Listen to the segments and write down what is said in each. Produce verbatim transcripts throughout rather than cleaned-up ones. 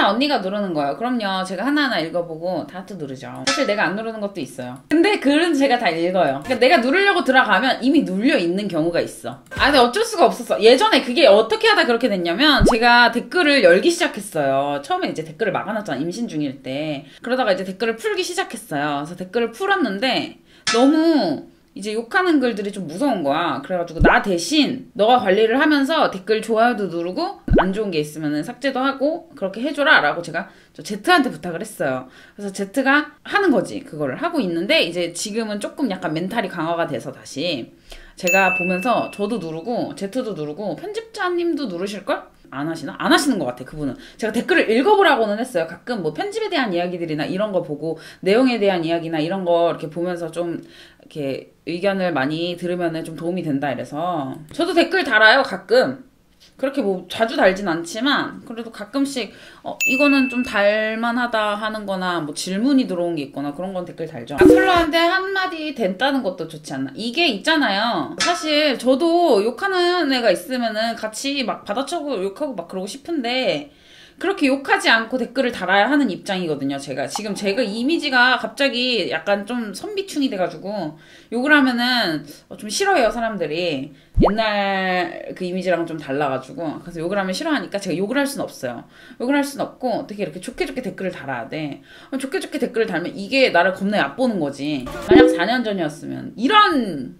다 언니가 누르는 거예요. 그럼요. 제가 하나하나 읽어보고 다 하트 누르죠. 사실 내가 안 누르는 것도 있어요. 근데 글은 제가 다 읽어요. 그러니까 내가 누르려고 들어가면 이미 눌려 있는 경우가 있어. 아 근데 어쩔 수가 없었어. 예전에 그게 어떻게 하다 그렇게 됐냐면 제가 댓글을 열기 시작했어요. 처음에 이제 댓글을 막아놨잖아. 임신 중일 때. 그러다가 이제 댓글을 풀기 시작했어요. 그래서 댓글을 풀었는데 너무 이제 욕하는 글들이 좀 무서운 거야. 그래가지고 나 대신 너가 관리를 하면서 댓글 좋아요도 누르고 안 좋은 게 있으면 삭제도 하고 그렇게 해줘라 라고 제가 저 Z한테 부탁을 했어요. 그래서 Z가 하는 거지. 그거를 하고 있는데 이제 지금은 조금 약간 멘탈이 강화가 돼서 다시 제가 보면서 저도 누르고 Z도 누르고 편집자님도 누르실걸? 안 하시나? 안 하시는 것 같아, 그분은. 제가 댓글을 읽어보라고는 했어요. 가끔 뭐 편집에 대한 이야기들이나 이런 거 보고 내용에 대한 이야기나 이런 거 이렇게 보면서 좀 이렇게 의견을 많이 들으면 좀 도움이 된다 이래서 저도 댓글 달아요, 가끔. 그렇게 뭐 자주 달진 않지만 그래도 가끔씩 어 이거는 좀 달만하다 하는 거나 뭐 질문이 들어온 게 있거나 그런 건 댓글 달죠. 악플러한테 한마디 됐다는 것도 좋지 않나. 이게 있잖아요. 사실 저도 욕하는 애가 있으면은 같이 막 받아쳐고 욕하고 막 그러고 싶은데 그렇게 욕하지 않고 댓글을 달아야 하는 입장이거든요. 제가 지금 제가 이미지가 갑자기 약간 좀 선비충이 돼가지고 욕을 하면은 좀 싫어해요, 사람들이. 옛날 그 이미지랑 좀 달라가지고. 그래서 욕을 하면 싫어하니까 제가 욕을 할 수는 없어요. 욕을 할 수는 없고 어떻게 이렇게 좋게 좋게 댓글을 달아야 돼. 좋게 좋게 댓글을 달면 이게 나를 겁나 얕보는 거지. 만약 사 년 전이었으면 이런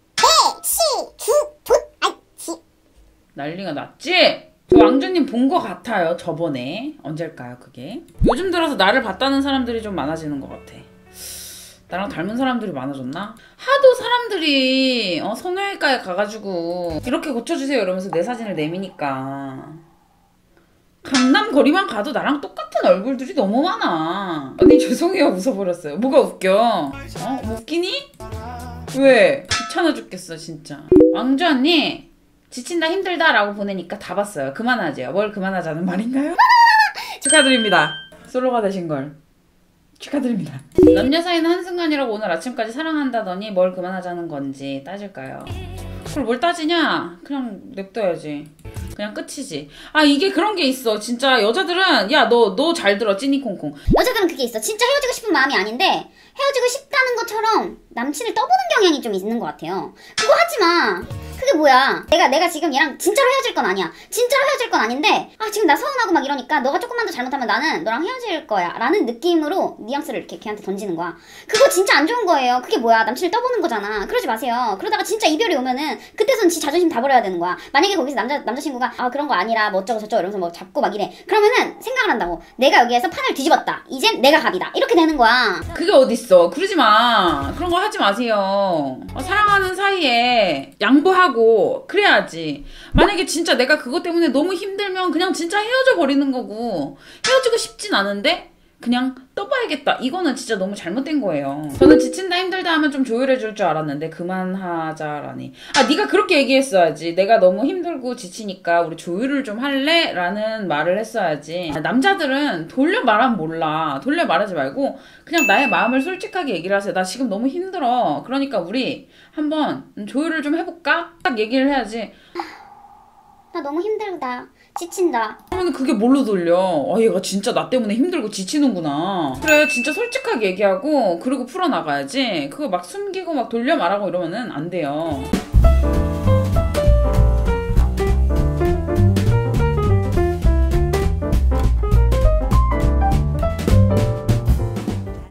난리가 났지? 저 왕주님 본 거 같아요. 저번에. 언제일까요 그게? 요즘 들어서 나를 봤다는 사람들이 좀 많아지는 것 같아. 나랑 닮은 사람들이 많아졌나? 하도 사람들이 어, 성형외과에 가가지고 이렇게 고쳐주세요 이러면서 내 사진을 내미니까 강남 거리만 가도 나랑 똑같은 얼굴들이 너무 많아. 언니 죄송해요. 웃어버렸어요. 뭐가 웃겨? 어? 웃기니? 왜? 귀찮아 죽겠어 진짜. 왕주 언니 지친다 힘들다 라고 보내니까 다 봤어요. 그만하죠. 뭘 그만하자는 말인가요? 축하드립니다. 솔로가 되신 걸 축하드립니다. 남녀 사이는 한순간이라고 오늘 아침까지 사랑한다더니 뭘 그만하자는 건지 따질까요? 그걸 뭘 따지냐? 그냥 냅둬야지. 그냥 끝이지. 아 이게 그런 게 있어. 진짜 여자들은 야 너 너 잘 들어 찐이콩콩. 여자들은 그게 있어. 진짜 헤어지고 싶은 마음이 아닌데 헤어지고 싶다는 것처럼 남친을 떠보는 경향이 좀 있는 것 같아요. 그거 하지 마. 그게 뭐야. 내가 내가 지금 얘랑 진짜로 헤어질 건 아니야. 진짜로 헤어질 건 아닌데 아 지금 나 서운하고 막 이러니까 너가 조금만 더 잘못하면 나는 너랑 헤어질 거야 라는 느낌으로 뉘앙스를 이렇게 걔한테 던지는 거야. 그거 진짜 안 좋은 거예요. 그게 뭐야. 남친을 떠보는 거잖아. 그러지 마세요. 그러다가 진짜 이별이 오면은 그때선 지 자존심 다 버려야 되는 거야. 만약에 거기서 남자, 남자친구가 아 그런 거 아니라 뭐 어쩌고 저쩌고 이러면서 뭐 잡고 막 이래. 그러면은 생각을 한다고. 내가 여기에서 판을 뒤집었다. 이젠 내가 갑이다. 이렇게 되는 거야. 그게 어딨어. 그러지 마. 그런 거 하지 마세요. 어, 사랑하는 사이에 양보하고 그래야지. 만약에 진짜 내가 그것 때문에 너무 힘들면 그냥 진짜 헤어져 버리는 거고 헤어지고 싶진 않은데 그냥 떠봐야겠다. 이거는 진짜 너무 잘못된 거예요. 저는 지친다 힘들다 하면 좀 조율해 줄 줄 알았는데 그만하자라니. 아 네가 그렇게 얘기했어야지. 내가 너무 힘들고 지치니까 우리 조율을 좀 할래? 라는 말을 했어야지. 남자들은 돌려 말하면 몰라. 돌려 말하지 말고 그냥 나의 마음을 솔직하게 얘기를 하세요. 나 지금 너무 힘들어. 그러니까 우리 한번 조율을 좀 해볼까? 딱 얘기를 해야지. 나 너무 힘들다. 지친다. 그러면 그게 뭘로 돌려? 아 얘가 진짜 나 때문에 힘들고 지치는구나. 그래 진짜 솔직하게 얘기하고 그리고 풀어나가야지. 그거 막 숨기고 막 돌려 말하고 이러면은 안 돼요.